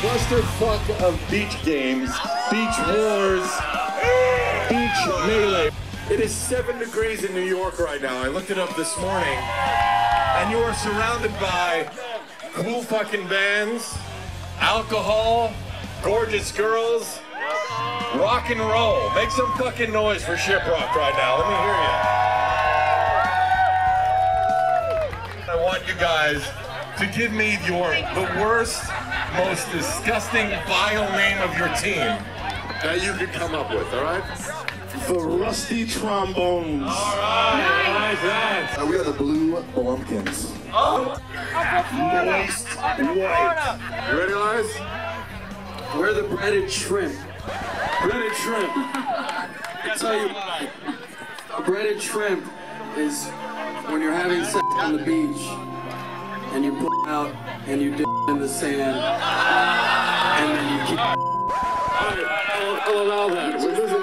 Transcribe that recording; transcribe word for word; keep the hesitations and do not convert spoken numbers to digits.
clusterfuck of beach games, beach wars, beach melee. It is seven degrees in New York right now. I looked it up this morning, and you are surrounded by cool fucking bands, alcohol, gorgeous girls, rock and roll. Make some fucking noise for ShipRocked right now. Let me hear you. I want you guys to give me your the worst, most disgusting, vile name of your team that you could come up with, all right? The Rusty Trombones. All right, nice. Uh, we are the Blue Blumpkins. Oh, moist white. You ready, guys? We're the breaded shrimp. Breaded shrimp. I'll tell you why. Breaded shrimp is when you're having sex on the beach and you pull out and you dip in the sand and then you keep. I'll, I'll allow that.